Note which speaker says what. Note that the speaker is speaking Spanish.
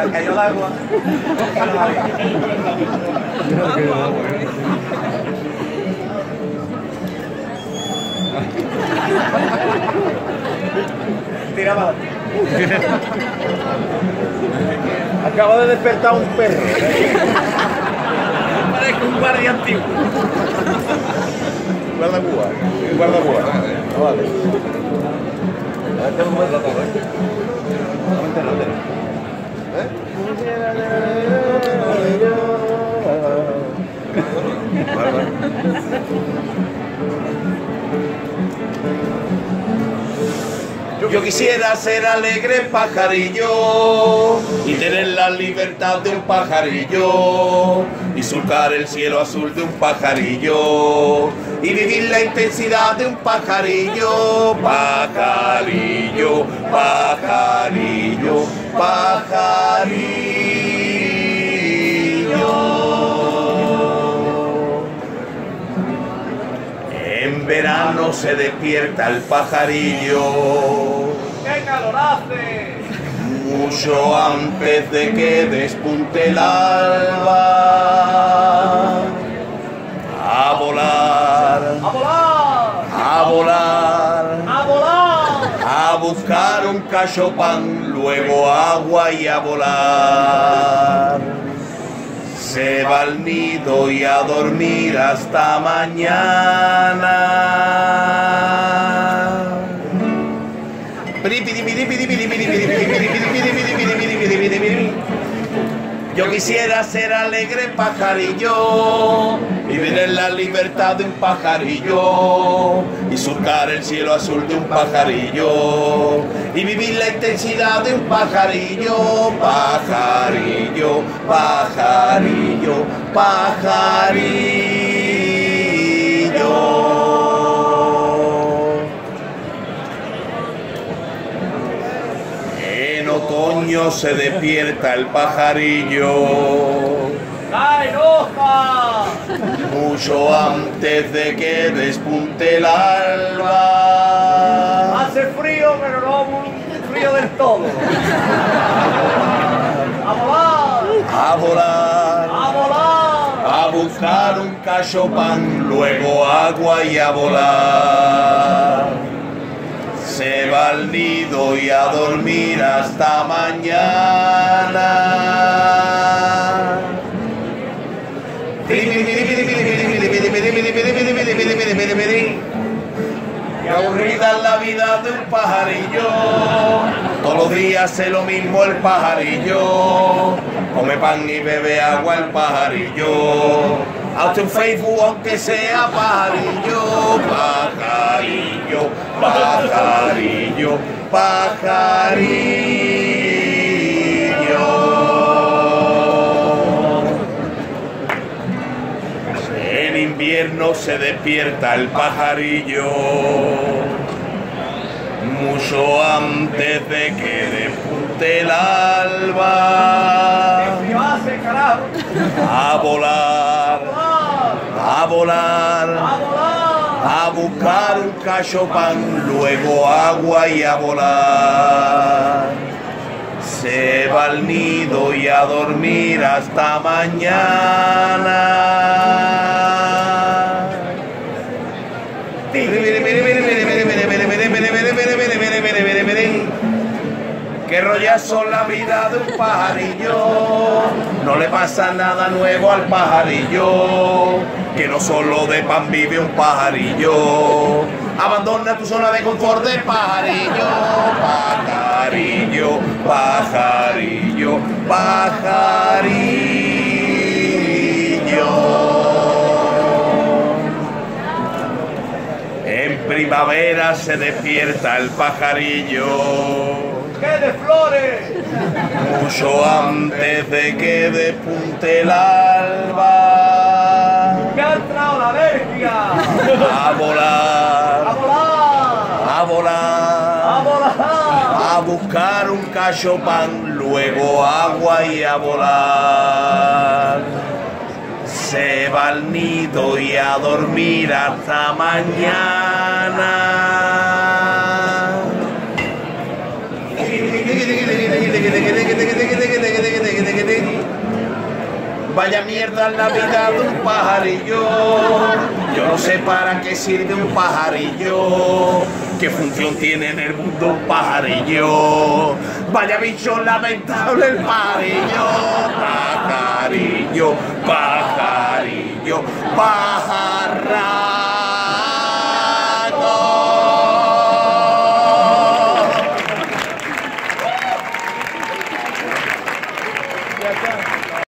Speaker 1: cayó el agua. Tira para acaba de despertar un perro. Parece un guardia antiguo. Guardabúa. Guardabúa. Vale. A ver, tengo un buen rato, Yo quisiera ser alegre pajarillo y tener la libertad de un pajarillo y surcar el cielo azul de un pajarillo y vivir la intensidad de un pajarillo, pajarillo, pajarillo, pajarillo. En verano se despierta el pajarillo. ¡Qué calor hace! Mucho antes de que despunte el alba. A volar. A volar. A volar. A volar. A buscar un cachopán, luego agua y a volar. Se va al nido y a dormir hasta mañana. Yo quisiera ser alegre pajarillo y vivir en la libertad de un pajarillo y surcar el cielo azul de un pajarillo y vivir la intensidad de un pajarillo, pajarillo, pajarillo, pajarillo. En otoño se despierta el pajarillo. ¡Cae hoja! Mucho antes de que despunte el alba. Hace frío, pero no muy frío del todo. ¡A volar! ¡A volar! ¡A volar! A buscar un cachopán, luego agua y a volar. Se va al nido y a dormir hasta mañana. Y aburrida es la vida de un pajarillo. Todos los días hace lo mismo el pajarillo. Come pan y bebe agua el pajarillo. Hazte un Facebook aunque sea pajarillo. Pajarillo, pajarillo, pajarillo. En invierno se despierta el pajarillo mucho antes de que despunte el alba. A volar, a volar, a buscar un cachopán, luego agua y a volar. Se va al nido y a dormir hasta mañana. Qué rollazo la vida de un pajarillo, no le pasa nada nuevo al pajarillo, que no solo de pan vive un pajarillo. Abandona tu zona de confort de pajarillo, pajarillo, pajarillo, pajarillo. En primavera se despierta el pajarillo. ¡Qué de flores! Mucho antes de que despunte el alba. ¡Me ha entrado la alergia! A volar, a volar, a volar, a volar, a buscar un cachopán, luego agua y a volar. Se va al nido y a dormir hasta mañana. Vaya mierda en la vida de un pajarillo. Yo no sé para qué sirve un pajarillo. ¿Qué función tiene en el mundo un pajarillo? Vaya bicho lamentable el pajarillo. Pajarillo, pajarillo, pajarra.